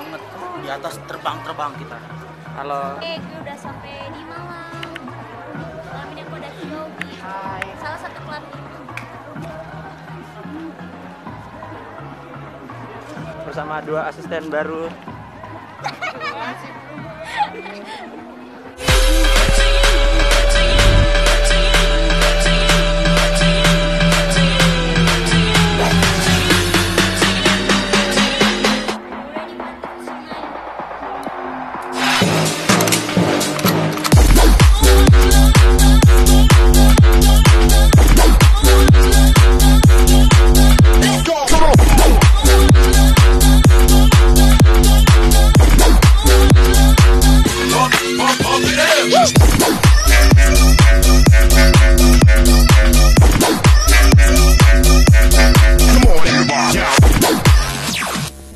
banget. Di atas terbang kita. Halo. Gue udah sampai di Malang. Malam ini aku udah tinggal di salah satu klub. Bersama dua asisten baru.